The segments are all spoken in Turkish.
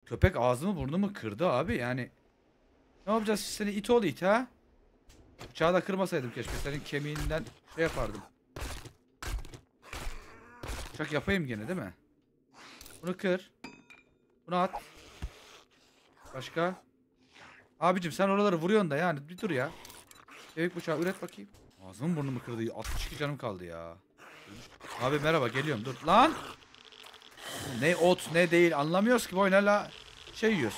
köpek ağzımı burnumu kırdı abi yani. Ne yapacağız seni it ol it ha? Bıçağı da kırmasaydım keşke, senin kemiğinden şey yapardım. Bıçak yapayım gene değil mi? Bunu kır. Bunu at. Başka? Abicim sen oraları vuruyorsun da yani bir dur ya. Kemik bıçağı üret bakayım. Ağzımın burnumu kırdı. 62 canım kaldı ya. Abi merhaba geliyorum dur. Lan! Ne ot ne değil anlamıyoruz ki bu oyunlarla şey yiyoruz.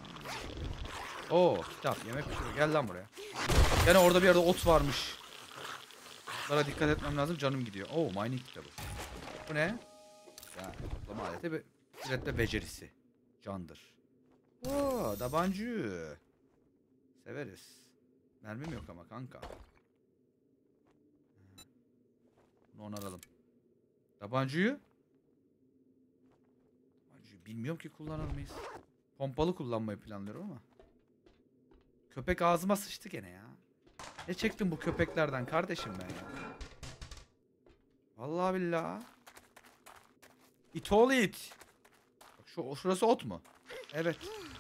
Oo kitap yemek pişiriyor. Gel lan buraya. Yani orada bir yerde ot varmış. Bunlara dikkat etmem lazım, canım gidiyor. Oo mining kitabı. Bu ne? Ya toplama aleti ve üretme becerisi. Candır. Oo tabancı. Severiz. Mermim yok ama kanka. Bunu onaralım. Tabancıyı bilmiyorum ki kullanır mıyız? Pompalı kullanmayı planlıyorum ama. Köpek ağzıma sıçtı gene ya. Ne çektim bu köpeklerden kardeşim ben ya. Vallahi billahi. İt oğlu it. Bak şurası ot mu? Evet.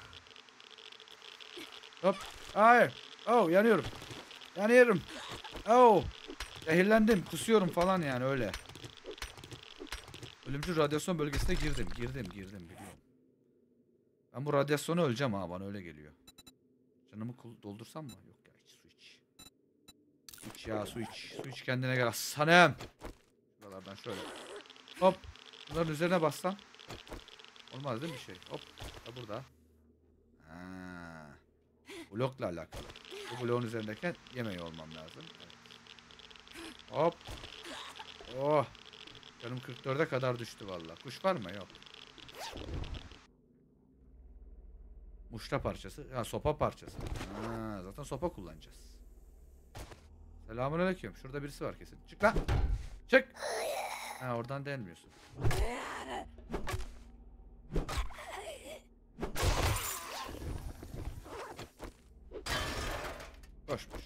Hop. Hayır. Oh yanıyorum. Yanıyorum. Oh. Zehirlendim. Kusuyorum falan yani öyle. Ölümcül radyasyon bölgesine girdim. Girdim biliyorum. Ben bu radyasyona öleceğim ha, bana öyle geliyor. Canımı doldursam mı? Yok ya iç, su iç. Su iç ya su iç. Su iç kendine gel aslanım. Şuralardan şöyle. Hop. Bunların üzerine bassam. Olmaz değil mi bir şey? Hop. Da burada. Ha. Blokla alakalı. Bu bloğun üzerindeyken yemeği olmam lazım. Evet. Hop. Oh. Canım 44'e kadar düştü vallahi. Kuş var mı? Yok. Muşta parçası. Ha sopa parçası. Ha, zaten sopa kullanacağız. Selamünaleyküm. Şurada birisi var kesin. Çık lan. Çık. Ha oradan denmiyorsun. Boşmuş.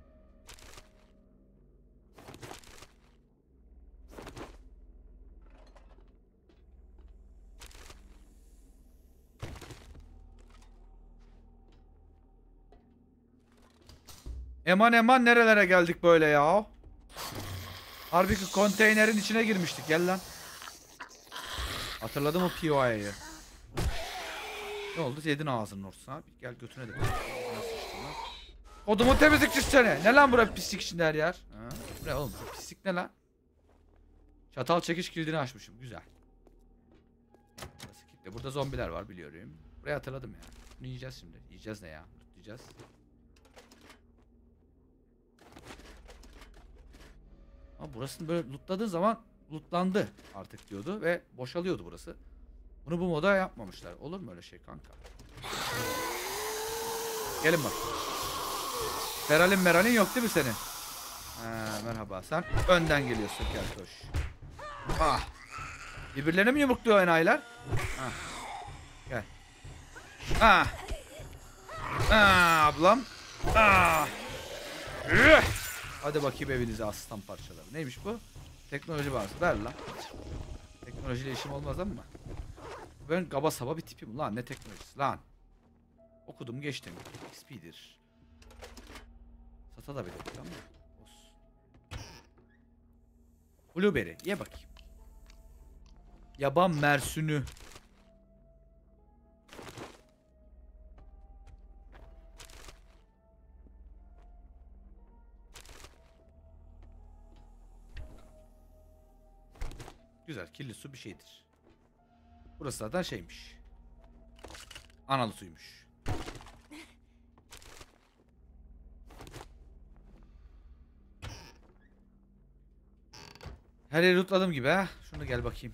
Eman eman nerelere geldik böyle ya? Harbi ki konteynerin içine girmiştik. Gel lan. Hatırladın mı POI'yi? Ne oldu? Yedin ağzının ortasına. Gel götüne de. Odumun temizlikçisi seni. Ne lan bura pislik içinde her yer? Ha? Ne oğlum? Pislik ne lan? Çatal çekiş kilidini açmışım. Güzel. Burası kilitli. Burada zombiler var biliyorum. Burayı hatırladım ya. Bunu yiyeceğiz şimdi. Yiyeceğiz ne ya? Yiyeceğiz. Ama burasını böyle lootladığın zaman lootlandı artık diyordu ve boşalıyordu burası. Bunu bu moda yapmamışlar. Olur mu öyle şey kanka? Gelin bak. Meralin yok değil mi senin? Ha, merhaba. Sen önden geliyorsun keltoş. Ah. Birbirlerine mi yumrukluyor enayiler? Ah. Gel. Ah. Ah ablam. Ah. Üh. Hadi bakayım evinize aslan parçaları. Neymiş bu? Teknoloji bazı. Ver lan. Teknolojiyle işim olmaz ama. Ben kaba saba bir tipim lan. Ne teknolojisi lan. Okudum geçtim. XP'dir. Satabilirim tamam mı? Olsun. Blueberry. Ye bakayım. Yaban mersünü. Güzel. Kirli su bir şeydir. Burası zaten şeymiş. Analı suymuş. Her yeri lootladım gibi ha. Şunu gel bakayım.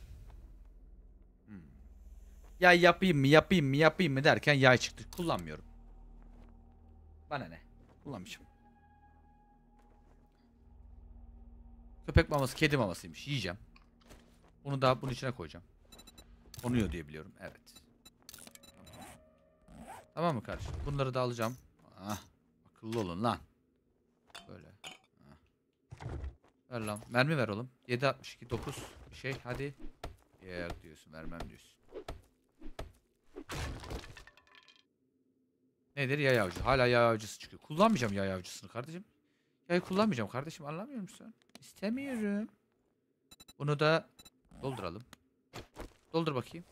Ya yapayım mı derken yay çıktı. Kullanmıyorum. Bana ne? Kullanmışım. Köpek maması, kedi mamasıymış. Yiyeceğim. Bunu da bunun içine koyacağım. Konuyor diye biliyorum. Evet. Tamam mı kardeşim? Bunları da alacağım. Ah, akıllı olun lan. Böyle. Ah. Ver lan. Mermi ver oğlum. 7.62 9 bir şey hadi. Yok diyorsun, vermem diyorsun. Nedir? Yay avcı. Hala yay avcısı çıkıyor. Kullanmayacağım yay avcısını kardeşim. Yay kullanmayacağım kardeşim. Anlamıyor musun? İstemiyorum. Bunu da dolduralım. Doldur bakayım.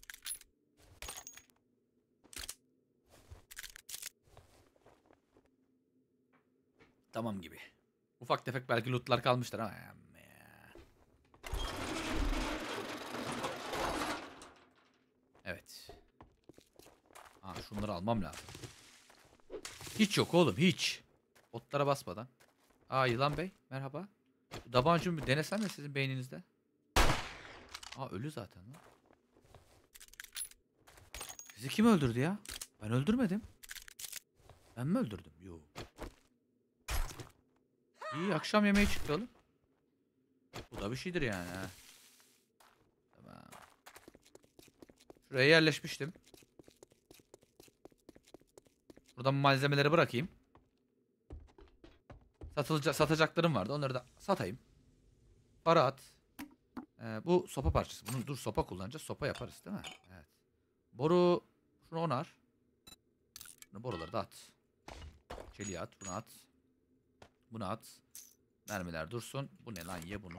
Tamam gibi. Ufak tefek belki lootlar kalmıştır ama ya. Evet. Aa, şunları almam lazım. Hiç yok oğlum hiç. Otlara basmadan. Aa Yılan Bey merhaba. Dabancımı bir denesem mi sizin beyninizde? Aa ölü zaten lan. Sizi kim öldürdü ya? Ben öldürmedim. Ben mi öldürdüm? Yok. İyi akşam yemeği çıktı oğlum. Bu da bir şeydir yani ha. Tamam. Şuraya yerleşmiştim. Buradan malzemeleri bırakayım. Satacaklarım vardı. Onları da satayım. Para at. Bu sopa parçası. Bunu dur sopa kullanacağız. Sopa yaparız değil mi? Evet. Boru. Şunu onar. Bunu boruları da at. Çeliği at. Bunu at. Bunu at. Mermiler dursun. Bu ne lan? Ye bunu.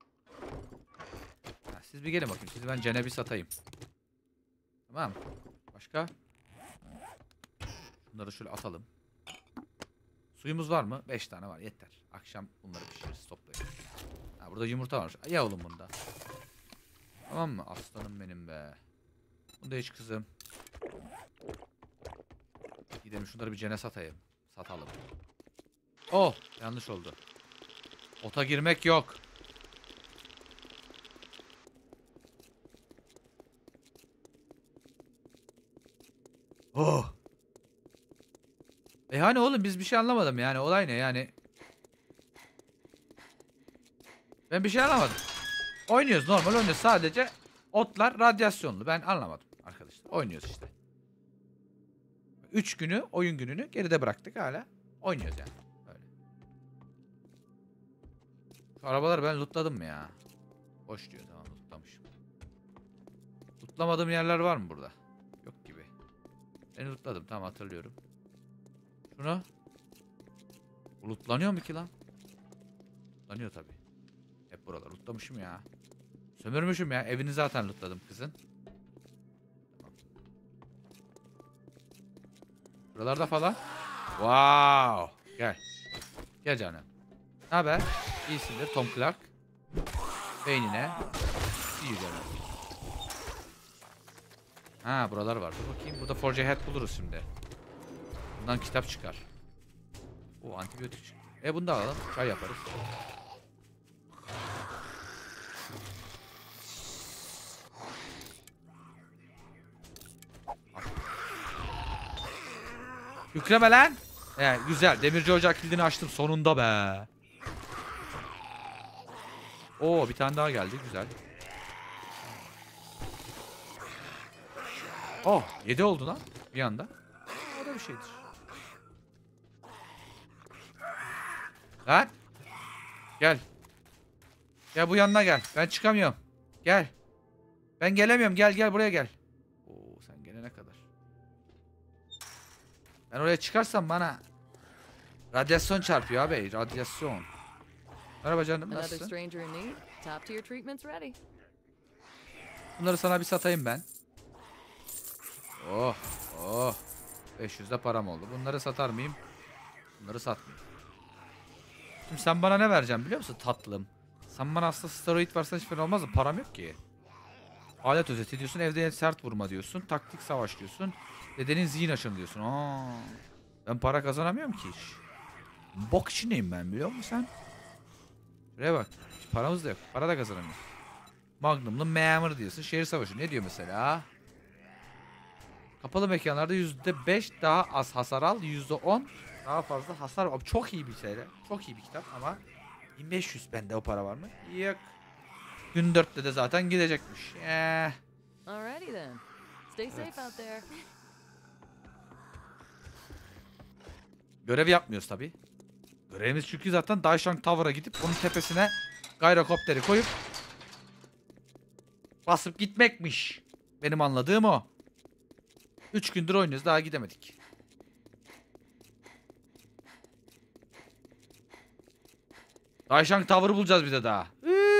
Ha, siz bir gelin bakayım. Sizi ben Ceneb'i satayım. Tamam. Başka? Bunları şöyle atalım. Suyumuz var mı? 5 tane var. Yeter. Akşam bunları pişiririz. Toplayalım. Ha, burada yumurta var. Ya oğlum bunda. Tamam mı? Aslanım benim be. Bunda hiç kızım. Gidelim şunları bir Cene satayım. Satalım. Oh! Yanlış oldu. Ota girmek yok. Oh! Hani oğlum biz bir şey anlamadım yani. Olay ne yani? Ben bir şey anlamadım. Oynuyoruz normal oynuyoruz. Sadece otlar radyasyonlu. Ben anlamadım arkadaşlar. Oynuyoruz işte. 3 günü oyun gününü geride bıraktık hala. Oynuyoruz yani. Böyle. Şu arabaları ben lootladım mı ya? Boş diyor tamam lootlamışım. Lootlamadığım yerler var mı burada? Yok gibi. Ben lootladım tamam hatırlıyorum. Şunu. Lootlanıyor mu ki lan? Lootlanıyor tabi. Hep buralar lootlamışım ya. Sömürmüşüm ya. Evini zaten lootladım kızın. Tamam. Buralarda falan. Wow. Gel. Gel canım. Ne haber? İyisindir Tom Clark. Beynine. İyi canım. Ha buralar var. Dur bakayım. Burada Forge Head buluruz şimdi. Bundan kitap çıkar. O antibiyotik çıktı. Bunu da alalım. Çay yaparız. Yükleme lan. Güzel. Demirci ocak kilidini açtım sonunda be. Oo bir tane daha geldi. Güzel. Oh 7 oldu lan. Bir anda. O da bir şeydir. Lan. Gel. Gel bu yanına gel. Ben çıkamıyorum. Gel. Ben gelemiyorum. Gel buraya gel. Oo sen gelene kadar. Ben oraya çıkarsam bana radyasyon çarpıyor abi. Radyasyon. Merhaba canım nasılsın? Bunları sana bir satayım ben. Oh. 500'de param oldu. Bunları satar mıyım? Bunları satmayayım. Şimdi sen bana ne vereceksin biliyor musun tatlım? Sen bana aslında steroid versen hiç fena olmaz da param yok ki. Alet özeti diyorsun, evde sert vurma diyorsun, taktik savaş diyorsun. Dedenin zihin aşın diyorsun. Ben para kazanamıyorum ki hiç. Bok içindeyim ben biliyor musun sen? Şuraya bak. Hiç paramız da yok. Para da kazanamıyoruz. Magnum'lu memur diyorsun. Şehir savaşı ne diyor mesela? Kapalı mekanlarda %5 daha az hasar al. %10 daha fazla hasar al. Çok iyi bir şey. Çok iyi bir kitap ama 1500 bende o para var mı? Yok. Gün 4'te de zaten gidecekmiş. Alrighty then. Stay safe out there. Görev yapmıyoruz tabi. Görevimiz çünkü zaten Daishang Tower'a gidip onun tepesine gyrokopteri koyup basıp gitmekmiş. Benim anladığım o. 3 gündür oynuyoruz daha gidemedik. Dayşang Tower'ı bulacağız bir de daha.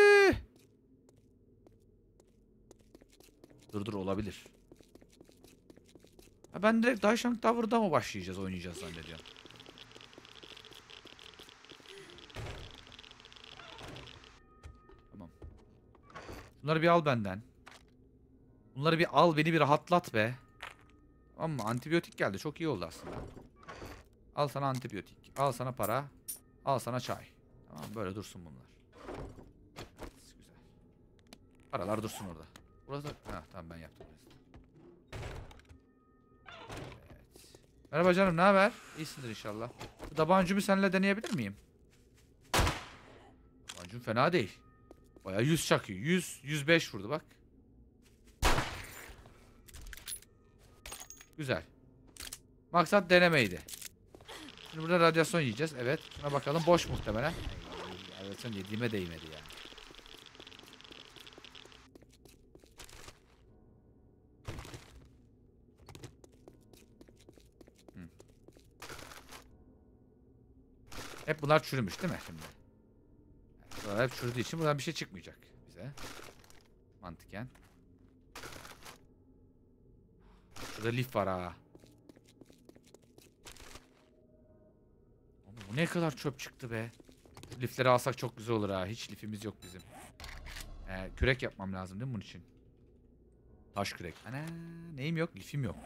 Dur olabilir. Ha, ben direkt Dayşang Tower'da mı başlayacağız, oynayacağız zannediyorum. Tamam. Bunları bir al benden. Bunları bir al, beni bir rahatlat be. Tamam mı? Antibiyotik geldi. Çok iyi oldu aslında. Al sana antibiyotik. Al sana para. Al sana çay. Tamam, böyle dursun bunlar. Evet, güzel. Paralar dursun orada. Burası... Ha, tamam, ben yaptım. Evet. Merhaba canım, ne haber? İyisindir inşallah. Bu tabancumu seninle deneyebilir miyim? Tabancum fena değil. Bayağı 100 çakıyor. 105 vurdu bak. Güzel. Maksat denemeydi. Şimdi burada radyasyon yiyeceğiz. Evet. Şuna bakalım. Boş muhtemelen. Radyasyon yediğime değmedi yani. Hep bunlar çürümüş değil mi şimdi? Bunlar hep çürüdüğü için buradan bir şey çıkmayacak bize. Mantıken. Şurada lif var ha. Bu ne kadar çöp çıktı be. Şu lifleri alsak çok güzel olur ha. Hiç lifimiz yok bizim. Kürek yapmam lazım değil mi bunun için? Taş kürek. Ana, neyim yok? Lifim yok.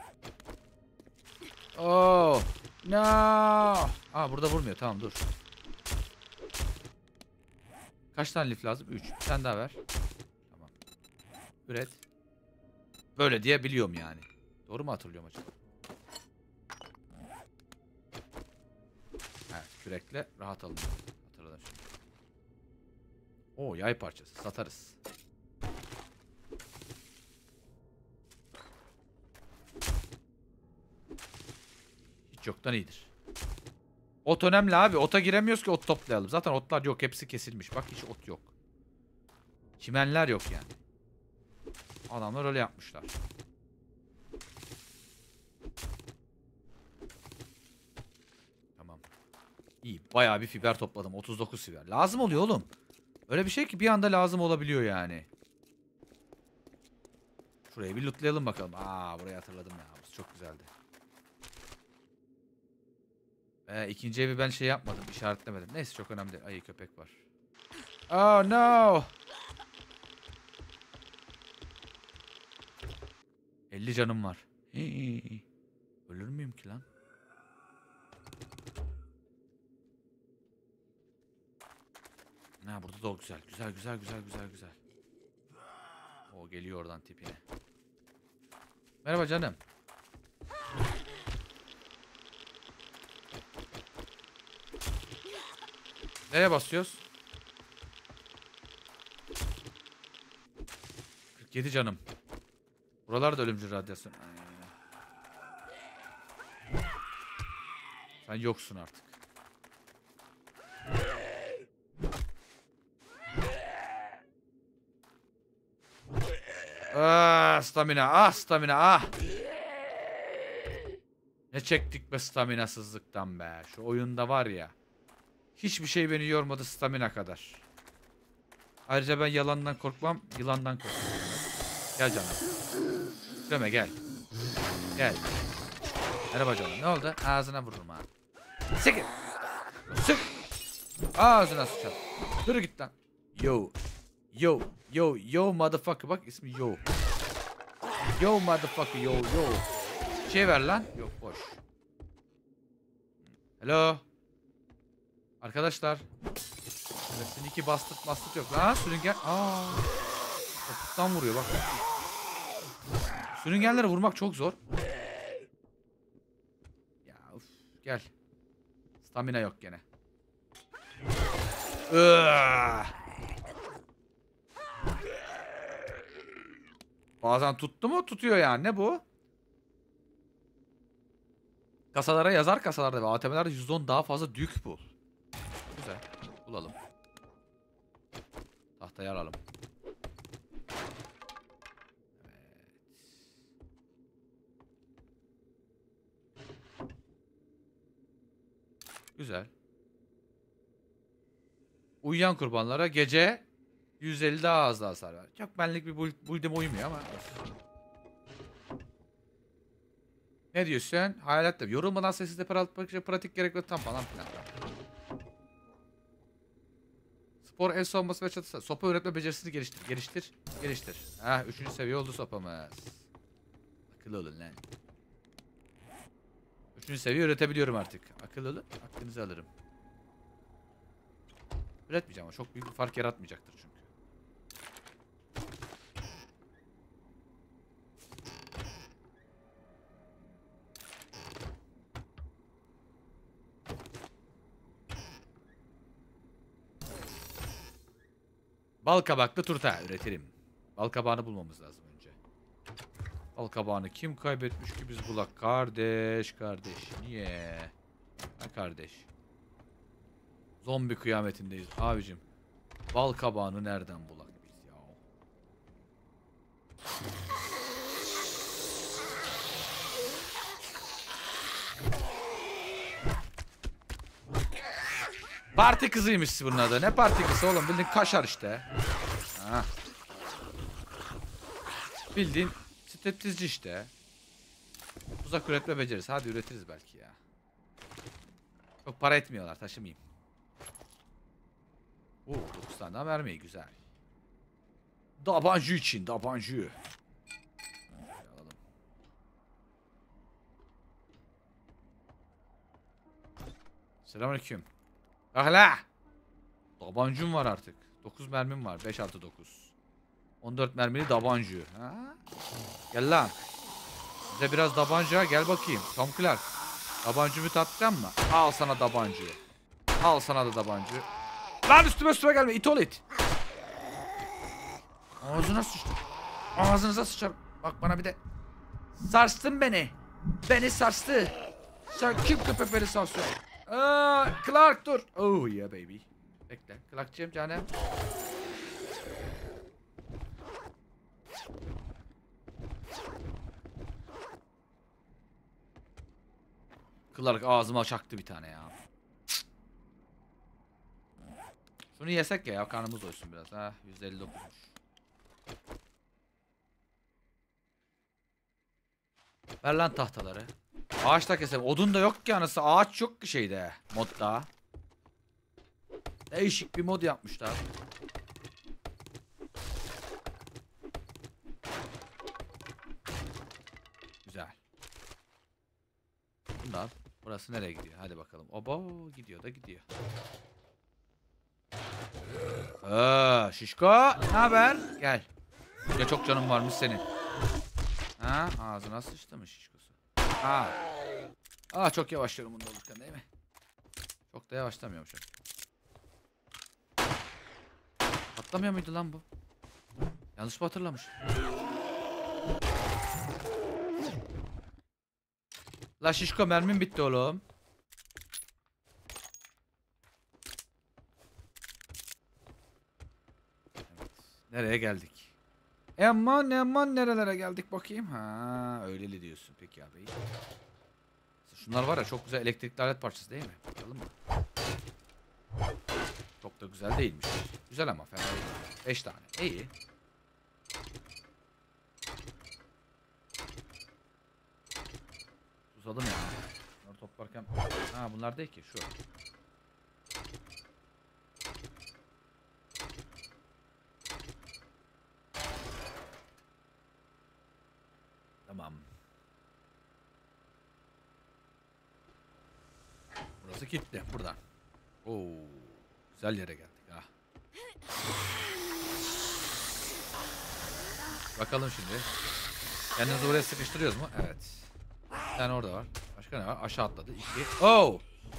Oh. No. Aa, burada vurmuyor. Tamam, dur. Kaç tane lif lazım? 3. Bir tane daha ver. Tamam. Üret. Böyle diye biliyorum yani. Doğru mu hatırlıyorum acaba? Evet, kürekle rahat alın. Hatırladım şimdi. Oo, yay parçası. Satarız. Hiç yoktan iyidir. Ot önemli abi. Ota giremiyoruz ki ot toplayalım. Zaten otlar yok. Hepsi kesilmiş. Bak, hiç ot yok. Çimenler yok yani. Adamlar öyle yapmışlar. Tamam. İyi. Bayağı bir fiber topladım. 39 fiber. Lazım oluyor oğlum. Öyle bir şey ki bir anda lazım olabiliyor yani. Şurayı bir lootlayalım bakalım. Aa, burayı hatırladım ya. Burası çok güzeldi. İkinci evi ben şey yapmadım. İşaretlemedim. Neyse, çok önemli değil. Ayı, köpek var. Oh no. 50 canım var. Hii. Ölür müyüm ki lan? Ha, burada da o güzel. Güzel. O geliyor oradan tipine. Merhaba canım. Nereye basıyoruz? 47 canım. Buralarda ölümcül radyasyon. Sen yoksun artık. Stamina. Ne çektik be staminasızlıktan be. Şu oyunda var ya. Hiçbir şey beni yormadı stamina kadar. Ayrıca ben yalandan korkmam, yılandan korkmam. Gel canım. Deme, gel. Gel. Merhaba canım. Ne oldu? Ağzına vururum ha. Sıkın. Sık. Ağzına sıçar. Dur git lan. Yo motherfucker. Bak, ismi Yo. Yo motherfucker, yo. Şey ver lan. Yok, boş. Hello. Arkadaşlar. Sneaky bastırт yok. Lan sürüngen. Topuktan vuruyor bak. Sürüngenlere vurmak çok zor. Ya uf, gel. Stamina yok gene. Bazen tuttu mu tutuyor yani. Ne bu? Kasalara yazar, kasalarda ve ATM'lerde %10 daha fazla dük bul. Güzel. Bulalım. Tahtayı alalım. Evet. Güzel. Uyuyan kurbanlara gece 150 daha az hasar ver. Çok benlik bir build'ime uymuyor ama. Ne diyorsun? Hayalet de. Yorulmadan sessizde pratik gerekli tam falan filan. Spor el savunması ve çatısı. Sopa üretme becerisini geliştir. Geliştir. Heh 3. seviye oldu sopamız. Akıllı olun lan. 3. seviye üretebiliyorum artık. Akıllı olun. Aklınızı alırım. Üretmeyeceğim ama çok büyük bir fark yaratmayacaktır çünkü. Bal kabaklı turta üretirim. Bal kabağını bulmamız lazım önce. Bal kabağını kim kaybetmiş ki biz bulak? Kardeş. Niye? Ha kardeş. Zombi kıyametindeyiz abicim. Bal kabağını nereden bulak biz ya? Parti kızıymış bunun adı. Ne parti kızı oğlum? Bildiğin kaşar işte. Ha. Bildiğin striptizci işte. Uzak üretme becerisi. Hadi üretiriz belki ya. Çok para etmiyorlar. Taşımayayım. 9 tane daha vermeyi güzel. Dabancı için. Dabancı. Alalım. Selamünaleyküm. Ahla. Dabancım var artık. 9 mermim var. 5 artı 9. 14 mermili dabancı. Ha? Gel lan. Bize biraz dabanca gel bakayım. Tom Clark. Dabancımı tatacağım mı? Al sana dabancı. Al sana da dabancı. Lan üstüme gelme. İt ol it. Ağzına sıçtım. Ağzınıza sıçar. Bak bana bir de. Sarstın beni. Beni sarstı. Sen kim köpek beni sarsıyor? Clark dur. Oh yeah baby. Bekle. Clark'cığım canım. Clark ağzıma çaktı bir tane ya. Şunu yesek ya karnımız doysun biraz. Ha 159'muş. Ver lan tahtaları. Ağaçta keselim. Odun da yok ki anası. Ağaç yok ki şeyde. Modda. Değişik bir mod yapmışlar. Güzel. Bunlar. Burası nereye gidiyor? Hadi bakalım. Obo gidiyor da gidiyor. Şişko. Ne haber? Gel. Ya çok canım varmış senin. Ha, ağzına sıçtı mı şişkosu? Çok yavaşlıyorum bunda olurken değil mi? Çok da yavaşlamıyormuş. Patlamıyor muydu lan bu? Yanlış mı hatırlamış? La şişko mermim bitti oğlum. Evet. Nereye geldik? Aman nerelere geldik bakayım. Ha öyleli diyorsun peki abi. Şunlar var ya çok güzel elektrikli alet parçası değil mi? Bakalım mı? Çok da güzel değilmiş. Güzel ama fena değil. 5 tane. İyi. Susadım ya. Bunları toplarken... Ha bunlar değil ki. Şu. Tamam. Burası kilitli. Buradan. Oo, güzel yere geldik ha. Bakalım şimdi. Kendimizi oraya sıkıştırıyoruz mu? Evet. Bir tane orada var. Başka ne var? Aşağı atladı. 2. Oo!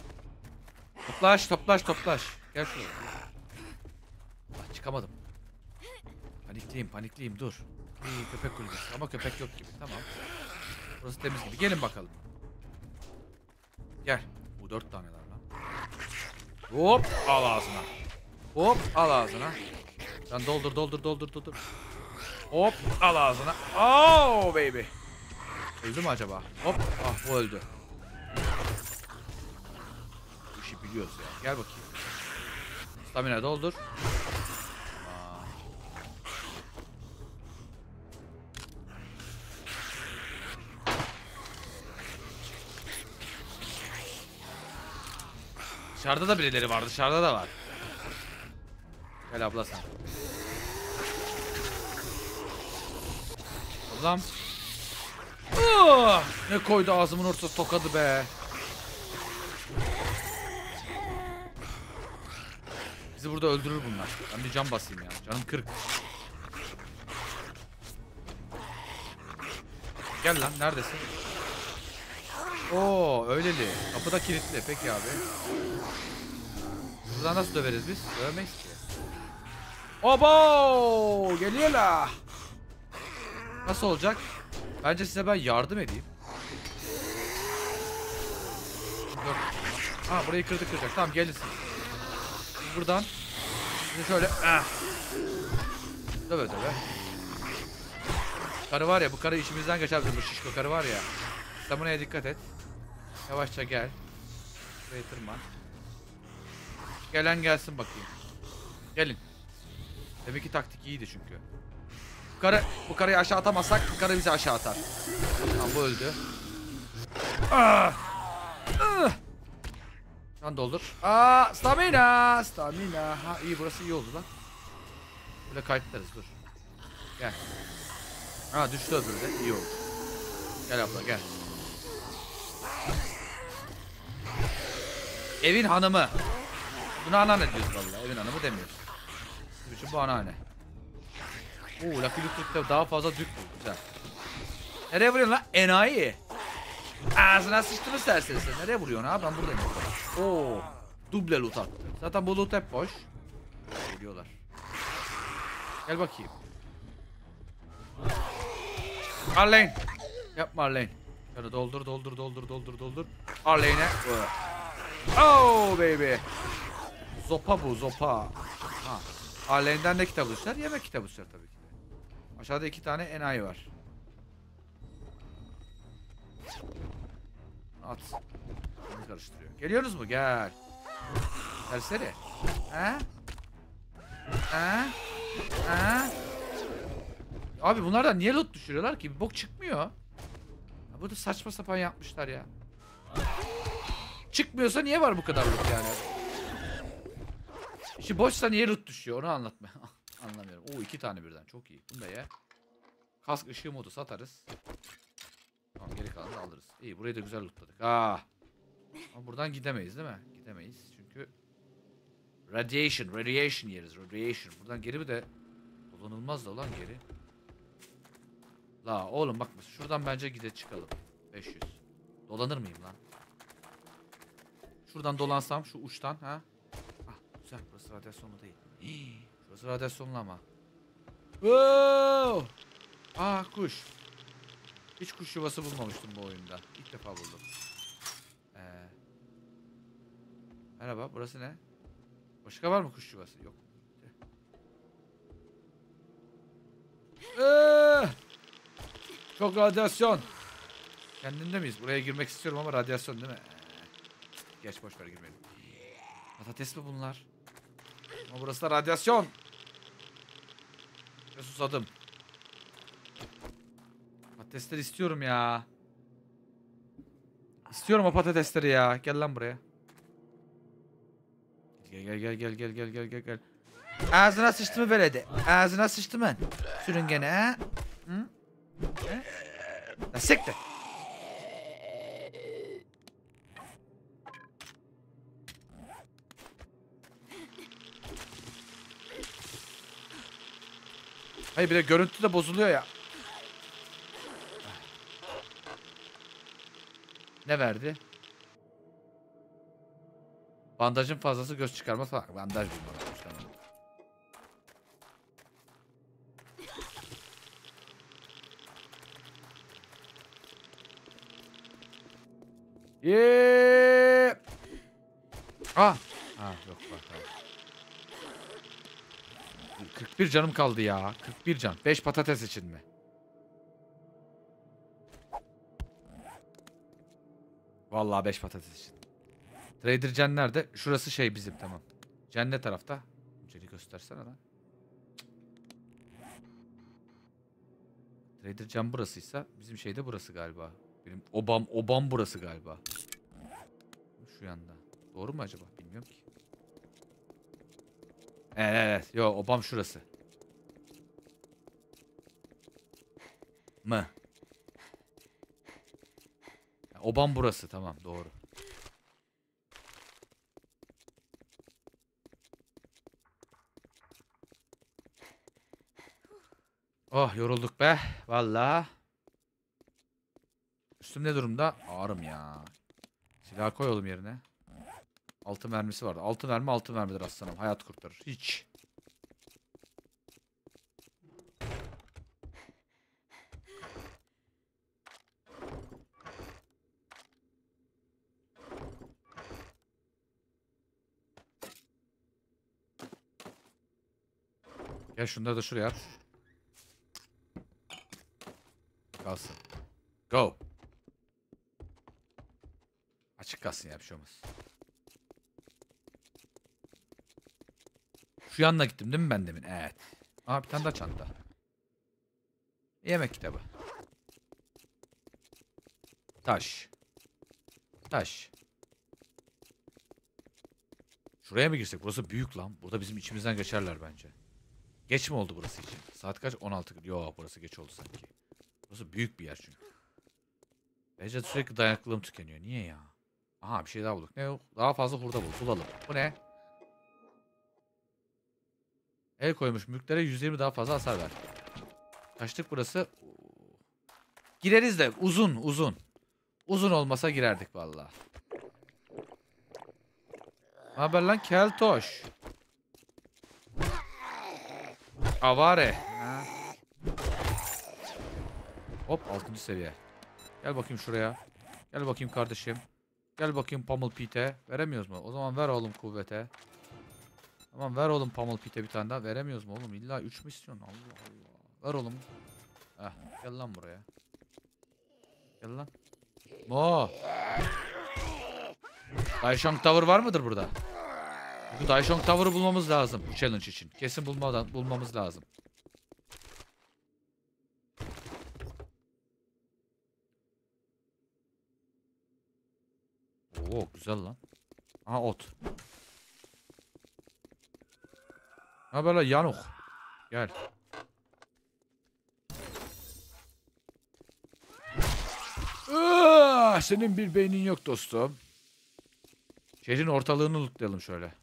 Toplaş. Gel şuraya. Ah, çıkamadım. Panikliyim. Dur. İyi köpek kulübesi. Ama köpek yok gibi. Tamam. Burası temiz gibi. Gelin bakalım. Gel. Bu 4 tane var lan. Hop! Al ağzına. Hop! Al ağzına. Sen doldur. Hop! Al ağzına. Oh baby. Öldü mü acaba? Hop! Ah bu öldü. Bu işi biliyoruz ya. Gel bakayım. Stamina doldur. Dışarıda da birileri var. Dışarıda da var. Gel abla sen. Ablam. Ne koydu ağzımın ortası tokadı be. Bizi burada öldürür bunlar. Ben bir can basayım ya. Canım 40. Gel lan neredesin? Oo öyleli. Kapıda kilitli. Peki abi. Buradan nasıl döveriz biz? Dövemeyiz ki. Obo! Geliyorlar. Nasıl olacak? Bence size ben yardım edeyim. Dur. Ha burayı kırdık kıracak. Tamam gelin siz. Buradan. Şimdi şöyle. Döve döve. Karı var ya bu karı işimizden geçer bizim bu şişko karı var ya. Stamina'ya dikkat et. Yavaşça gel. Buraya tırman. Gelen gelsin bakayım. Gelin. Demek ki taktik iyiydi çünkü. Bu karıyı aşağı atamazsak bu karı bizi aşağı atar. Tamam bu öldü. Can doldur. Stamina. Stamina. Ha iyi burası iyi oldu lan. Böyle kayıtlarız dur. Gel. Ha düştü öbürü de iyi oldu. Gel abla gel. Evin hanımı. Buna anneanne diyoruz vallahi. Evin hanımı demiyoruz. Bizim için bu anneanne. Oo Lucky Luke'da daha fazla dük bu. Güzel. Nereye vuruyorsun lan? Enayi. Ağzına sıçtın mı serserisin? Nereye vuruyorsun abi? Ben buradayım. Oo. Duble loot attı. Zaten bu loot hep boş. Geliyorlar. Gel bakayım. Arlene. Yapma Arlene. Şöyle doldur. Arlene'e. Oh baby. Zopa bu zopa. Ha. Arlene'den ne kitap düşer? Yemek kitabı düşer tabii ki de. Aşağıda 2 tane enayi var. At. Beni karıştırıyor. Geliyorsunuz mu? Gel. Serseri. Ha? Ha? Ha? Abi bunlardan niye loot düşürüyorlar ki? Bir bok çıkmıyor. Ya burada saçma sapan yapmışlar ya. Çıkmıyorsa niye var bu kadar loot yani? İşi boşsa niye loot düşüyor onu anlatma. Anlamıyorum. Oo 2 tane birden çok iyi. Bunu da ye. Kask ışığı modu satarız. Tamam geri kalanını alırız. İyi burayı da güzel lootladık. Ama buradan gidemeyiz değil mi? Gidemeyiz çünkü radiation yeriz. Radiation. Buradan geri bir de dolanılmaz da ulan geri. La oğlum bak şuradan bence çıkalım. 500. Dolanır mıyım lan? Şuradan dolansam şu uçtan ha? Güzel burası radyasyonlu değil. Burası radyasyonlu ama. Wow! Kuş. Hiç kuş yuvası bulmamıştım bu oyunda. İlk defa buldum. Merhaba burası ne? Başka var mı kuş yuvası? Yok. Çok radyasyon. Kendinde miyiz? Buraya girmek istiyorum ama radyasyon değil mi? Geç boşver girmeyelim. Patates mi bunlar? Ama burası da radyasyon. Ve susadım. Patatesleri istiyorum ya. İstiyorum o patatesleri ya. Gel lan buraya. Gel. Ağzına sıçtı mı veledi? Ağzına sıçtı mı? Sürüngene ha? Hı? Ha? Siktir. Hayır bir de görüntü de bozuluyor ya. Ne verdi? Bandajın fazlası göz çıkarmaz falan. Bandaj bulmalı. Yeee. Yok bak. 41 canım kaldı ya. 41 can. 5 patates için mi? Vallahi 5 patates için. Trader Can nerede? Şurası şey bizim tamam. Cennet tarafta. Ceni göstersene lan. Trader Can burasıysa bizim şey de burası galiba. Benim obam burası galiba. Şu yanda. Doğru mu acaba? Bilmiyorum ki. Evet. Yo, obam şurası. Mı? Obam burası. Tamam, doğru. Oh, yorulduk be. Vallahi. Üstüm ne durumda? Ağrım ya. Silah koy oğlum yerine. 6 mermisi vardı. 6 mermi 6 mermidir aslanım. Hayat kurtarır. Hiç. Gel şunları da şuraya at. Kalsın. Go. Açık kalsın ya, bir şey olmaz. Şu yanına gittim değil mi ben demin? Evet. Aa, bir tane daha çanta. Yemek kitabı. Taş. Taş. Şuraya mı girsek? Burası büyük lan. Burada bizim içimizden geçerler bence. Geç mi oldu burası için? Saat kaç? 16. Yo, burası geç oldu sanki. Burası büyük bir yer çünkü. Bence sürekli dayanıklılığım tükeniyor. Niye ya? Aha, bir şey daha bulduk. Ne yok? Daha fazla hurda bulalım. Bu ne? El koymuş mülklere 120 daha fazla hasar ver. Kaçtık burası? Gireriz de uzun. Uzun olmasa girerdik vallahi. Haber lan keltoş. Avare. Ha. Hop, 6. seviye. Gel bakayım şuraya. Gel bakayım kardeşim. Gel bakayım Pummel Pete. Veremiyoruz mu? O zaman ver oğlum kuvvete. Tamam, ver oğlum Pummel Pete bir tane daha. Veremiyoruz mu oğlum? İlla 3 mü istiyorsun? Allah Allah. Ver oğlum. Heh, gel lan buraya. Gel lan. Mo. Daishong Tower var mıdır burada? Bu Daishong Tower'ı bulmamız lazım bu challenge için. Kesin bulmamız lazım. Oo, güzel lan. Aha, ot. Ha böyle yanuk. Gel. Senin bir beynin yok dostum. Şehrin ortalığını lootlayalım şöyle.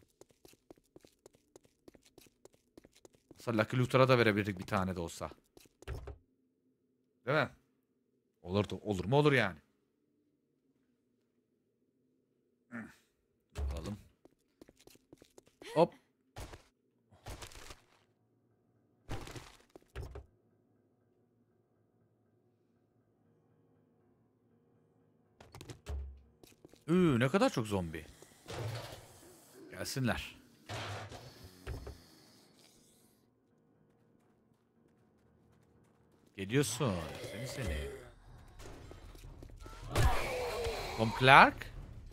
Mesela Lucky Looter'a da verebilirdik bir tane de olsa. Değil mi? Olur mu olur yani. Alalım. Hop. Ne kadar çok zombi. Gelsinler. Geliyorsun. Seni. Tom Clark.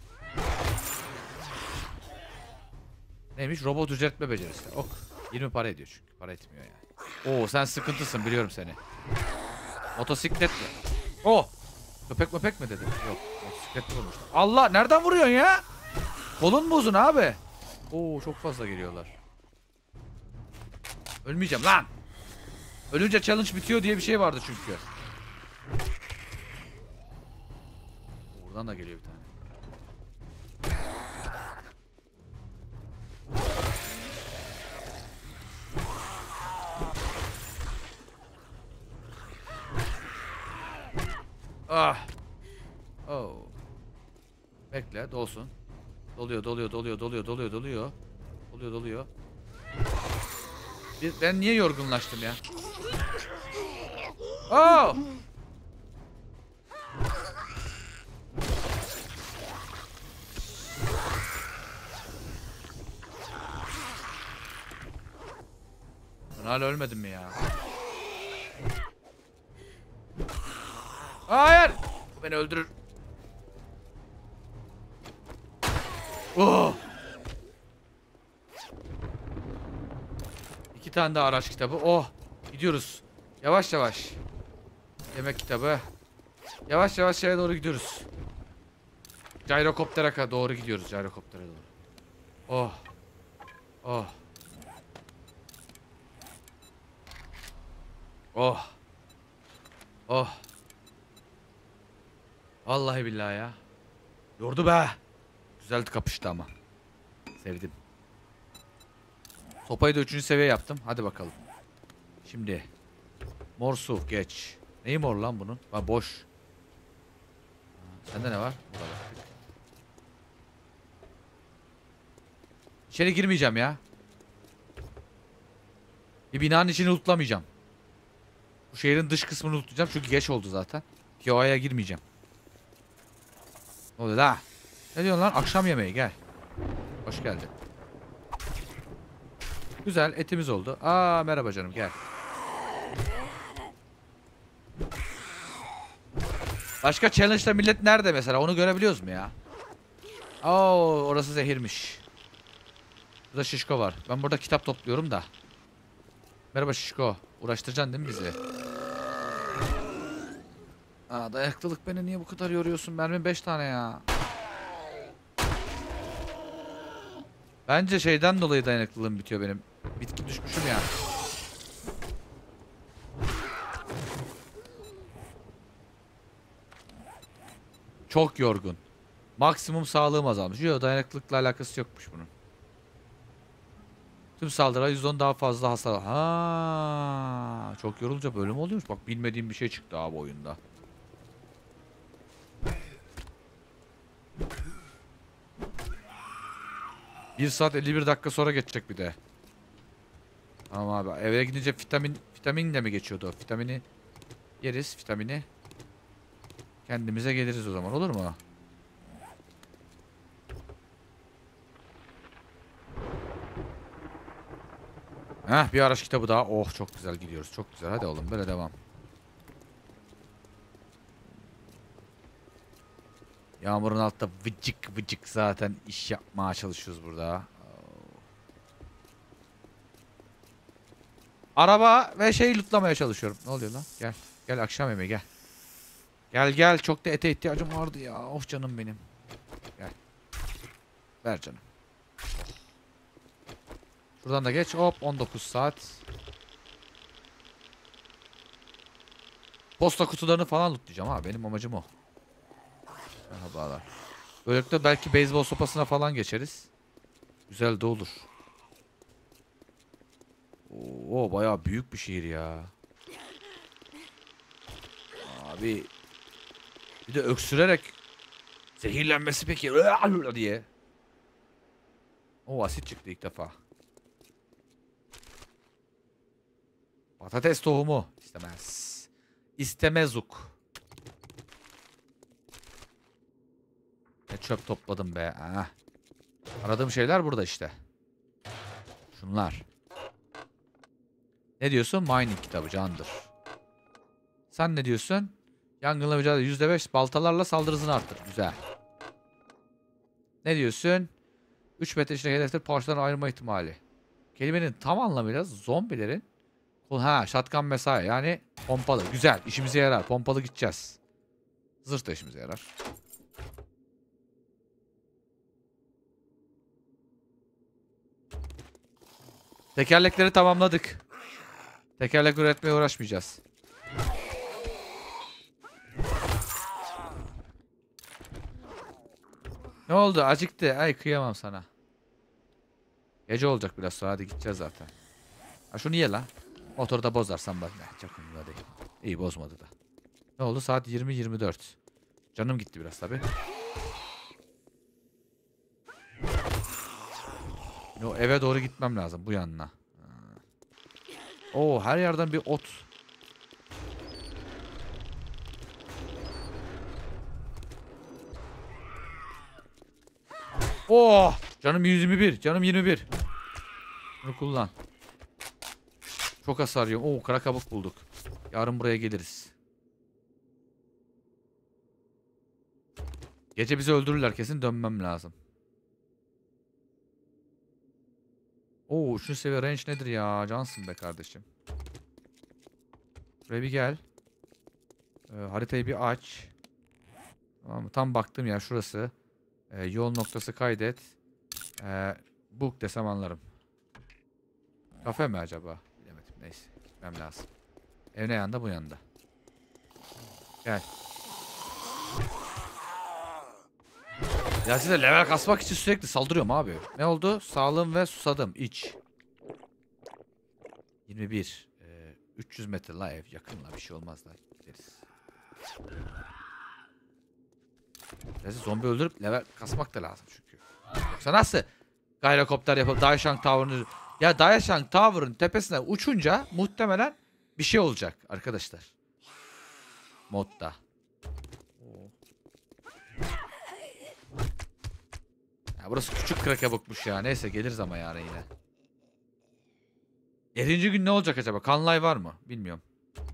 Neymiş? Robot düzeltme becerisi. Ok. 20 para ediyor çünkü. Para etmiyor yani. Oo, sen sıkıntısın, biliyorum seni. Motosiklet mi? Oh. Köpek mi dedi? Yok. Motosikletli vurmuşlar. Allah, nereden vuruyorsun ya? Kolun mu uzun abi? Oo, çok fazla geliyorlar. Ölmeyeceğim lan. Ölünce challenge bitiyor diye bir şey vardı çünkü. Buradan da geliyor bir tane. Ah. Oh. Bekle, dolsun. Doluyor. Ben niye yorgunlaştım ya? Oh! Ben hala ölmedim mi ya? Hayır! Bu beni öldürür. Oh! 2 tane daha araç kitabı. Oh. Gidiyoruz. Yavaş yavaş. Yemek kitabı. Yavaş yavaş şeye doğru gidiyoruz. Gyrokoptere doğru gidiyoruz. Gyrokoptere doğru. Oh. Oh. Oh. Oh. Vallahi billahi ya. Yordu be. Güzel kapıştı ama. Sevdim. Sopayı da 3. seviye yaptım. Hadi bakalım. Şimdi. Mor su geç. Neyi mor lan bunun? Ha boş. Sende ne var? Burada baktık. İçeri girmeyeceğim ya. Bir binanın içini lootlamayacağım. Bu şehrin dış kısmını lootlayacağım çünkü geç oldu zaten. POI'ya girmeyeceğim. Ne oluyor la? Ne diyorsun lan? Akşam yemeği gel. Hoş geldin. Güzel etimiz oldu. Aa merhaba canım gel. Başka challenge'da millet nerede mesela? Onu görebiliyoruz mu ya? Oo orası zehirmiş. Burada şişko var. Ben burada kitap topluyorum da. Merhaba şişko. Uğraştıracaksın değil mi bizi? Aa dayaklılık beni niye bu kadar yoruyorsun? Mermi 5 tane ya. Bence şeyden dolayı dayanıklılığım bitiyor benim. Bitki düşmüşüm ya. Çok yorgun. Maksimum sağlığım azalmış. Yok dayanıklılıkla alakası yokmuş bunun. Tüm saldırılar %10 daha fazla hasar. Ha, çok yorulunca böyle mi oluyormuş? Bak bilmediğim bir şey çıktı abi oyunda. Bir saat 51 dakika sonra geçecek bir de. Tamam abi. Eve gidince vitaminle mi geçiyordu? Vitamini yeriz. Vitamini. Kendimize geliriz o zaman. Olur mu? Heh bir araç kitabı daha. Oh çok güzel gidiyoruz. Çok güzel. Hadi oğlum böyle devam. Yağmurun altta vıcık vıcık zaten iş yapmaya çalışıyoruz burada. Araba ve şey lootlamaya çalışıyorum. Ne oluyor lan? Gel. Gel akşam yemeği gel. Gel gel. Çok da ete ihtiyacım vardı ya. Of canım benim. Gel. Ver canım. Şuradan da geç. Hop 19 saat. Posta kutularını falan lootlayacağım ha. Benim amacım o. Merhabalar. Böylelikle belki beyzbol sopasına falan geçeriz. Güzel de olur. Oo bayağı büyük bir şehir ya. Abi. Bir de öksürerek zehirlenmesi peki diye. O asit çıktı ilk defa. Patates tohumu istemez. İstemezuk. Ne çöp topladım be. Ah. Aradığım şeyler burada işte. Şunlar. Ne diyorsun? Mining kitabı candır. Sen ne diyorsun? Yangınla mücadele %5 baltalarla saldırı hızını arttır. Güzel. Ne diyorsun? 3 metre içinde hedefleri parçalarına ayırma ihtimali. Kelimenin tam anlamıyla zombilerin shotgun mesai yani pompalı. Güzel. İşimize yarar. Pompalı gideceğiz. Zırh da işimize yarar. Tekerlekleri tamamladık. Tekerlek üretmeye uğraşmayacağız. Ne oldu? Acıktı. Ay kıyamam sana. Gece olacak biraz sonra. Hadi gideceğiz zaten. Ha şunu ye lan. Motoru da bozarsan bak. Çok umurumda değil. İyi bozmadı da. Ne oldu? Saat 20:24. Canım gitti biraz tabi. O eve doğru gitmem lazım bu yanına. Oo her yerden bir ot. Oh! Canım 121. Canım 21. Bunu kullan. Çok hasar yiyorum. Oo kara kabuk bulduk. Yarın buraya geliriz. Gece bizi öldürürler kesin dönmem lazım. Oo, 3. seviye range nedir ya? Cansın be kardeşim. Buraya bir gel. Haritayı bir aç. Tamam mı? Tam baktığım yer şurası. Yol noktası kaydet. Book desem anlarım. Kafe mi acaba? Bilemedim. Neyse. Gitmem lazım. Ev ne yanda? Bu yanda. Gel. Ya size level kasmak için sürekli saldırıyorum abi. Ne oldu? Sağlığım ve susadım. İç. 21. 300 metre la ev. Yakın la, bir şey olmaz la. Gideriz. Neyse, zombi öldürüp level kasmak da lazım çünkü. Yoksa nasıl gyrokopter yapıp Daishang Tower'ın... Ya Daishang Tower'ın tepesine uçunca muhtemelen bir şey olacak arkadaşlar. Modda. Ya burası küçük Krakebuk'muş ya. Neyse geliriz ama yarın yine. 7. gün ne olacak acaba? Kanlay var mı? Bilmiyorum.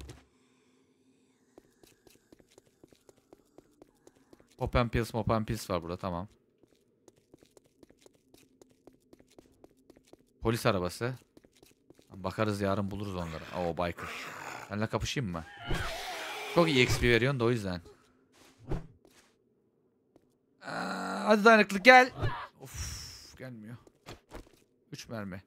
Open Pills var burada, tamam. Polis arabası. Bakarız yarın, buluruz onları. Oo, biker. Benle kapışayım mı? Çok iyi XP veriyorsun da o yüzden. Hadi dayanıklı gel. Of, gelmiyor. 3 mermi.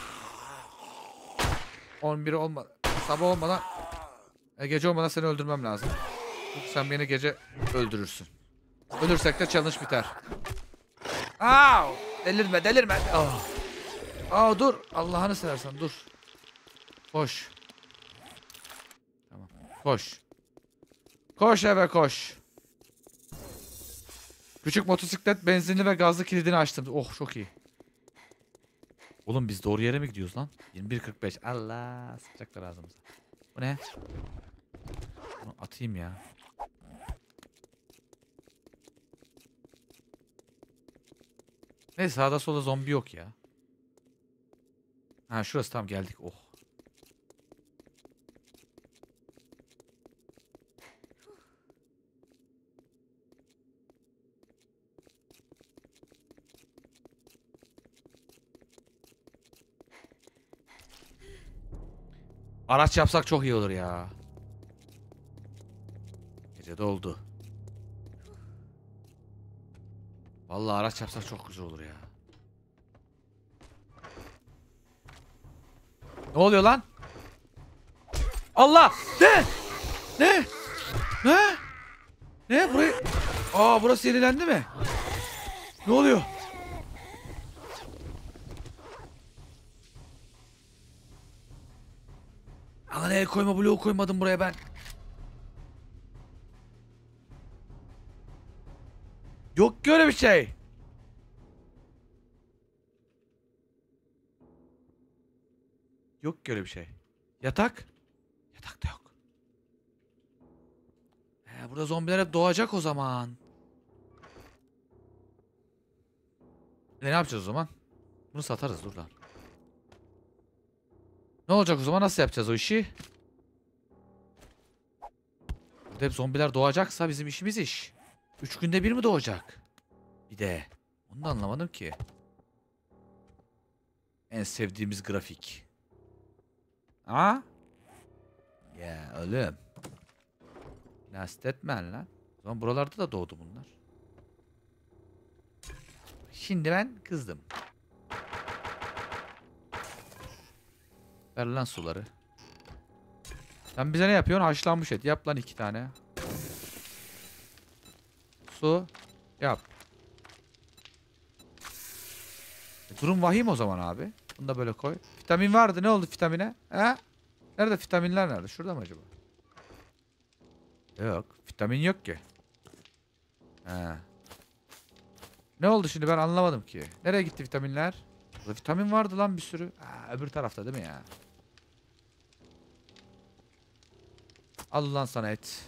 11 olmadı. Sabah olmadan gece olmadan seni öldürmem lazım. Çünkü sen beni gece öldürürsün. Ölürsek de challenge biter. Aa! Delirme. Dur. Allah'ını seversen dur. Koş. Tamam. Koş. Koş eve koş. Küçük motosiklet benzinli ve gazlı kilidini açtım. Oh, çok iyi. Oğlum biz doğru yere mi gidiyoruz lan? 21.45. Allah, sıkacaklar ağzımıza. Bu ne? Bunu atayım ya. Neyse, sağda solda zombi yok ya. Ha, şurası, tam geldik. Oh. Araç yapsak çok iyi olur ya. Gece de oldu. Vallahi araç yapsak çok güzel olur ya. Ne oluyor lan? Allah! Ne? Ne? Ne? Ne? Burayı... burası yenilendi mi? Ne oluyor? Alan el koyma bloğu koymadım buraya ben. Yok ki öyle bir şey. Yok ki öyle bir şey. Yatak? Yatak da yok. Burada zombiler hep doğacak o zaman. Ne yapacağız o zaman? Bunu satarız, dur lan. Ne olacak o zaman? Nasıl yapacağız o işi? Burada hep zombiler doğacaksa bizim işimiz iş. 3 günde bir mi doğacak? Bir de. Onu da anlamadım ki. En sevdiğimiz grafik. Ha? Ya oğlum. Nasıl etmen lan? O zaman buralarda da doğdu bunlar. Şimdi ben kızdım. Ver lan suları. Sen bize ne yapıyorsun? Haşlanmış et. Yap lan 2 tane. Su. Yap. Durum vahim o zaman abi. Bunu da böyle koy. Vitamin vardı. Ne oldu vitamine? He? Nerede vitaminler nerede? Şurada mı acaba? Yok. Vitamin yok ki. He. Ne oldu şimdi, ben anlamadım ki. Nereye gitti vitaminler? Burada vitamin vardı lan bir sürü. Öbür tarafta değil mi ya? Al lan sana et.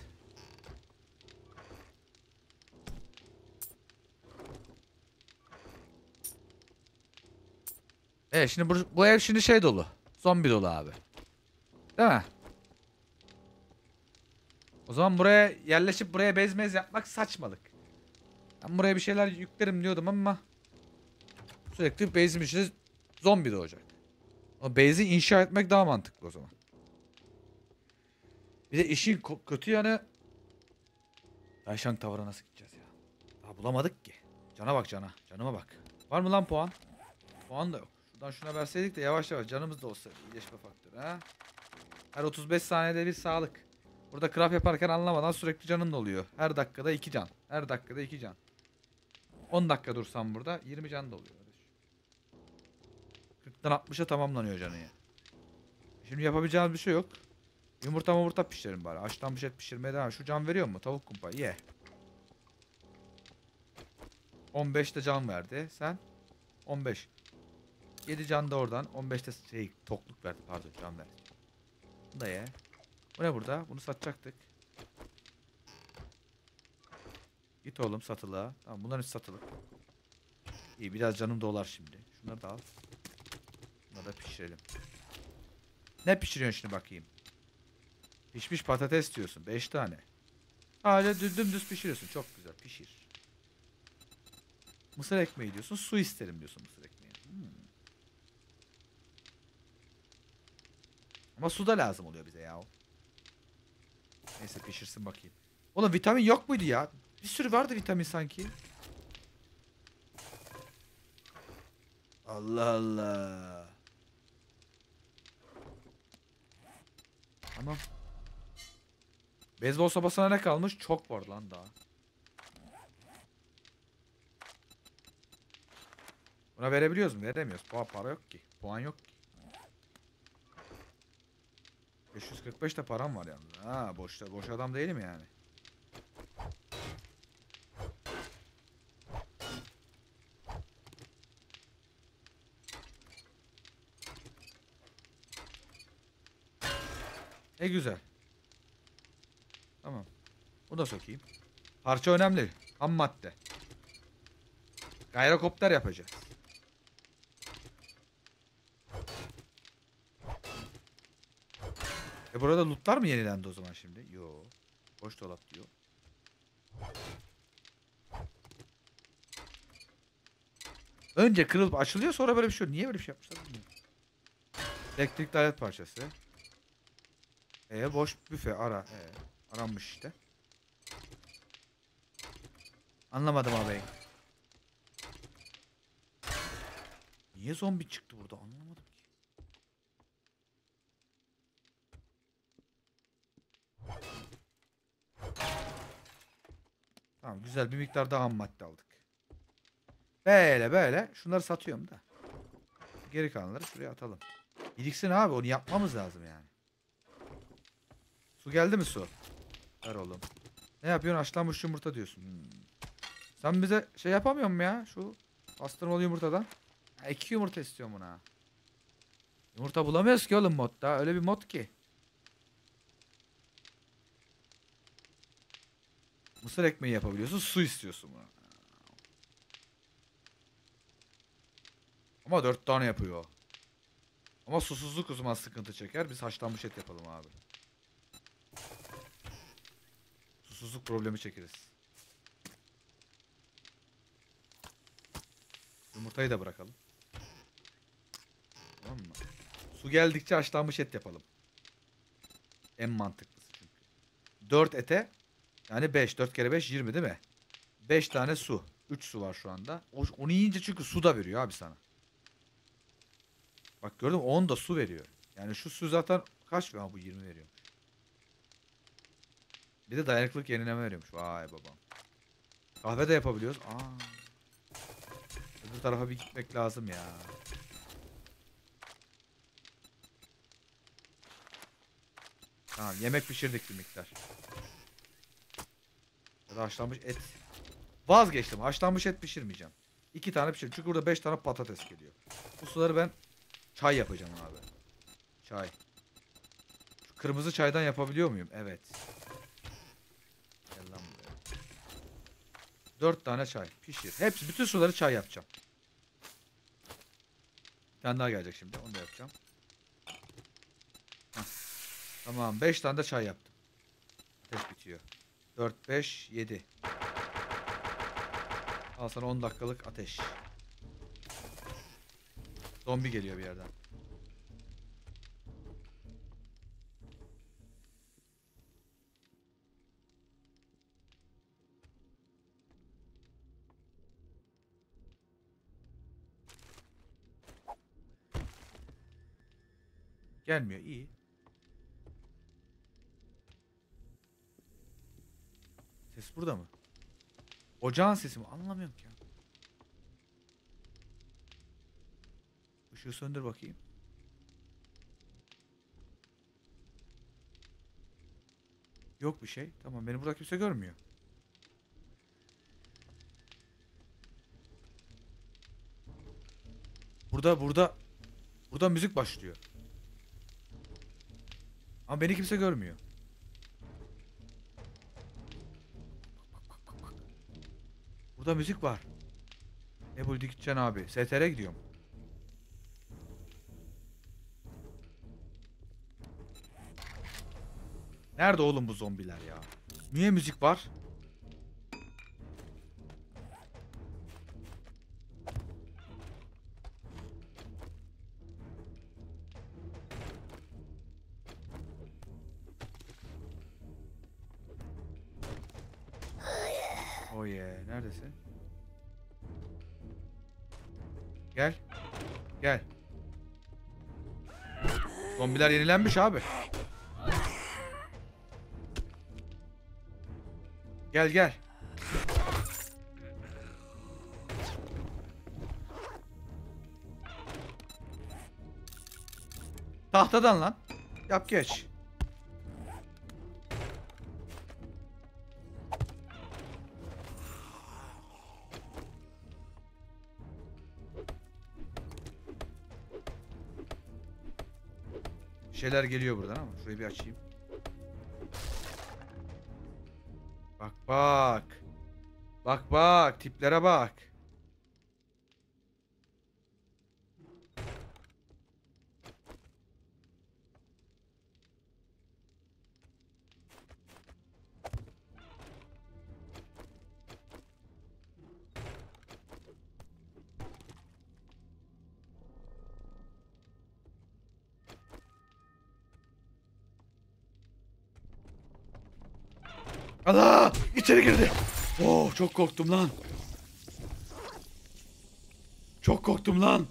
Evet, şimdi bu ev şimdi şey dolu. Zombi dolu abi. Değil mi? O zaman buraya yerleşip buraya bezmez yapmak saçmalık. Ben buraya bir şeyler yüklerim diyordum ama sürekli base'in içinde zombi doğacak. O base'i inşa etmek daha mantıklı o zaman. Bir de işin kötü yanı Dayşang Tower'a nasıl gideceğiz ya? Daha bulamadık ki. Cana bak cana. Canıma bak. Var mı lan puan? Puan da yok. Şuradan şuna verseydik de yavaş yavaş canımız da olsa iyileşme faktörü ha. Her 35 saniyede bir sağlık. Burada craft yaparken anlamadan sürekli canın doluyor. Her dakikada 2 can. Her dakikada 2 can. 10 dakika dursam burada 20 can doluyor. 40'tan 60'a tamamlanıyor canı ya. Şimdi yapabileceğimiz bir şey yok. Yumurta pişirelim bari. Haşlanmış et pişirmeye devam. Şu can veriyor mu? Tavuk kumpayı ye. 15'te can verdi. Sen? 15. 7 can da oradan. 15'te tokluk verdi. Pardon can verdi. Bunu da ye. Bu ne burada? Bunu satacaktık. Git oğlum satılığa. Tamam bunların hepsi satılık. İyi biraz canım dolar şimdi. Şunları da al. Bunları da pişirelim. Ne pişiriyorsun şimdi bakayım? Pişmiş patates diyorsun. 5 tane. Sadece dümdüz pişiriyorsun. Çok güzel pişir. Mısır ekmeği diyorsun. Su isterim diyorsun mısır ekmeği. Ama su da lazım oluyor bize ya. Neyse pişirsin bakayım. Oğlum vitamin yok muydu ya? Bir sürü vardı vitamin sanki. Allah Allah. Tamam. Beyzbol sopasına ne kalmış? Çok var lan daha. Buna verebiliyoruz mu? Veremiyoruz. Para yok ki. Puan yok ki. 545 de param var yalnız. Ha boş adam değilim yani. Ne güzel. Tamam. Bunu da sokayım. Parça önemli. Ham madde. Gayrokopter yapacağız. Burada lootlar mı yenilendi o zaman şimdi? Yo. Boş dolap diyor. Önce kırılıp açılıyor sonra böyle bir şey. Niye böyle bir şey yapmışlar bilmiyorum. Elektrikli alet parçası. Boş büfe ara. Aranmış işte. Anlamadım abi. Niye zombi çıktı burada anlamadım ki. Tamam güzel bir miktar daha ham madde aldık. Böyle şunları satıyorum da. Geri kalanları şuraya atalım. Biriksin abi onu yapmamız lazım yani. Su geldi mi su? Ver oğlum. Ne yapıyorsun? Haşlanmış yumurta diyorsun. Sen bize şey yapamıyor musun ya? Şu pastırmalı yumurtadan. 2 yumurta istiyorum buna. Yumurta bulamıyoruz ki oğlum modda. Öyle bir mod ki. Mısır ekmeği yapabiliyorsun. Su istiyorsun buna. Ama 4 tane yapıyor. Ama susuzluk o zaman sıkıntı çeker. Biz haşlanmış et yapalım abi. Susuzluk problemi çekeriz. Yumurtayı da bırakalım. Tamam mı? Su geldikçe haşlanmış et yapalım. En mantıklısı çünkü. 4 ete yani 5. 4 kere 5 20 değil mi? 5 tane su. 3 su var şu anda. Onu yiyince çünkü su da veriyor abi sana. Bak gördün mü? 10 da su veriyor. Yani şu su zaten kaç veriyor? Bu 20 veriyor. Bir de dayanıklılık yenileme veriyormuş. Vay babam. Kahve de yapabiliyoruz. Öbür tarafa bir gitmek lazım ya. Tamam yemek pişirdik bir miktar. Ya da haşlanmış et. Vazgeçtim. Haşlanmış et pişirmeyeceğim. 2 tane pişir. Çünkü burada 5 tane patates geliyor. Bu suları ben çay yapacağım abi. Çay. Şu kırmızı çaydan yapabiliyor muyum? Evet. Gel lan buraya. 4 tane çay. Pişir. Hepsi bütün suları çay yapacağım. Bir tane daha gelecek şimdi. Onu da yapacağım. Heh. Tamam. 5 tane de çay yaptım. Ateş bitiyor. 4, 5, 7. Al sana 10 dakikalık ateş. Zombi geliyor bir yerden. Gelmiyor. İyi. Ses burada mı? Ocağın sesi mi? Anlamıyorum ki ya. Işığı söndür bakayım. Yok bir şey. Tamam, beni burada kimse görmüyor. Burada müzik başlıyor. Ama beni kimse görmüyor. Burada müzik var. Ne buldu gideceksin abi? STR'e gidiyorum. Nerede oğlum bu zombiler ya? Niye müzik var? Oh yeah. Neredesin? Gel. Gel. Zombiler yenilenmiş abi. Gel gel. Tahtadan lan. Yap geç. Şeyler geliyor buradan ama şurayı bir açayım. Bak bak. Bak bak, tiplere bak. Allah! İçeri girdi. Oh, çok korktum lan. Çok korktum lan.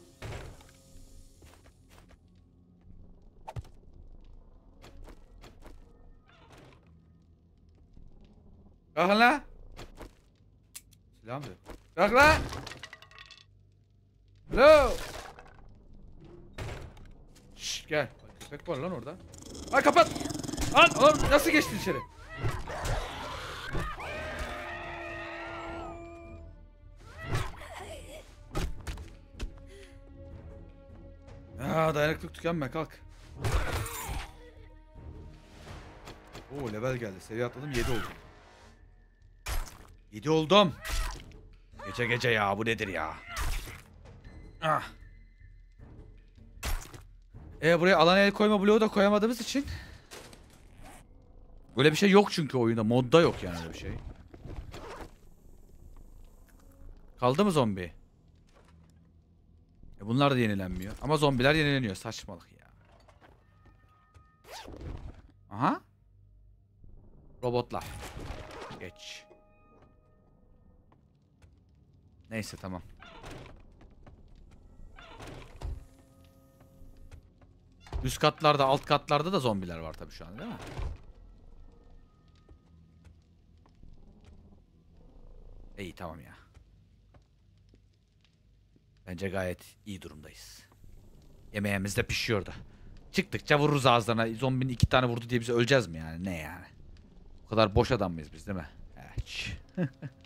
Kalkın lan. Silah mı? Kalk lan. Hello. Şşş, gel. Köpek var lan orada. Ay kapat. Lan oğlum, nasıl geçtin içeri? Dayanıklık tükenme, kalk. Oo, level geldi. Seviye atladım, 7 oldum. 7 oldum. Gece gece ya, bu nedir ya? Ah. Buraya alan el koyma bloğu da koyamadığımız için. Böyle bir şey yok çünkü oyunda. Modda yok yani öyle bir şey. Kaldı mı zombi? Bunlar da yenilenmiyor. Ama zombiler yenileniyor. Saçmalık ya. Aha. Robotlar. Geç. Neyse, tamam. Üst katlarda, alt katlarda da zombiler var tabii şu an, değil mi? İyi, tamam ya. Bence gayet iyi durumdayız. Yemeğimiz de pişiyordu. Çıktıkça vururuz ağızlarına. Zombinin 2 tane vurdu diye biz öleceğiz mi yani? Ne yani? O kadar boş adam mıyız biz, değil mi? Evet.